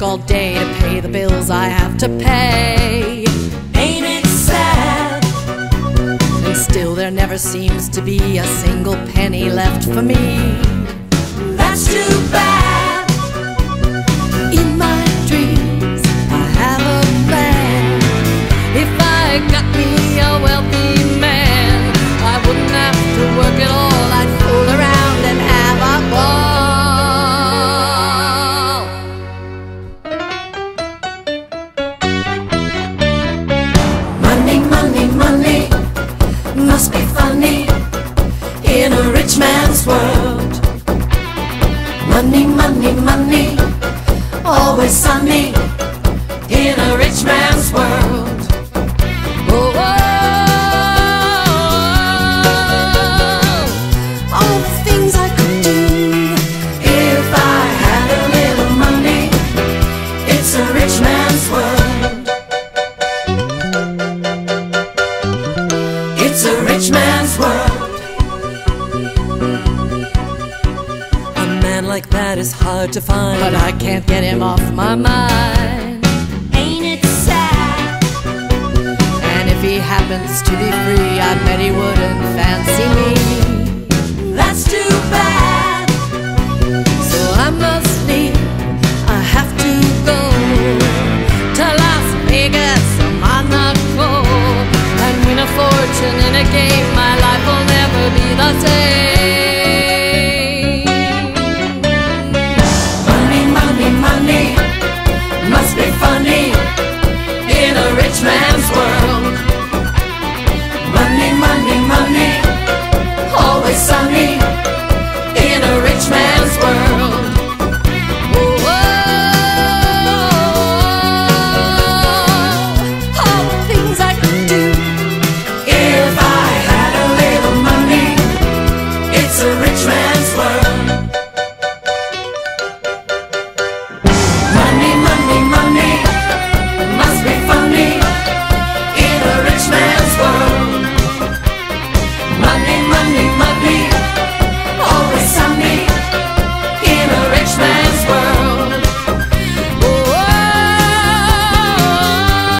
all day to pay the bills I have to pay. Ain't it sad? And still there never seems to be a single penny left for me. That's too bad. In my dreams I have a plan. If I got me a wealthy man, I wouldn't have to work at all. I'd fool around and have a ball. Money, money, money must be funny in a rich man's world. Money, money, money, always sunny in a rich man's world. Oh, oh, all the things I could do. If I had a little money, it's a rich man's world. It's a rich man's world. A man like that is hard to find, but I can't get him off my mind. Ain't it sad? And if he happens to be free, I bet he wouldn't fancy me. That's too bad. So I must leave, I have to go to Las Vegas or Monaco and win a fortune in a game. My life will never be the same. Money, money, money must be funny in a rich man's world. Money, money, money, always sunny in a rich man's world. Oh, oh, all the things I could do. If I had a little money, it's a rich man's